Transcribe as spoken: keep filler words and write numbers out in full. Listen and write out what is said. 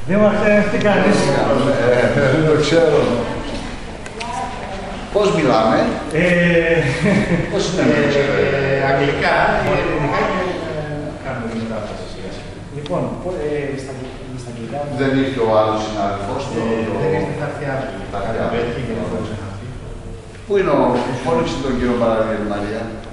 Δήμαρχε, τι κάνεις? Δεν το ξέρω. Πώς μιλάμε? Πώς είναι να ξέρω? Αγγλικά, ελληνικά και κάνουμε την μετάφραση σιγά σιγά. Λοιπόν, στα αγγλικά... Δεν ήρθε ο άλλος συνάδελφος. Δεν ήρθε, θα έρθει αύριο. Θα έρθει αύριο. Πού είναι ο... Φώνηξε τον κύριο Μαρία.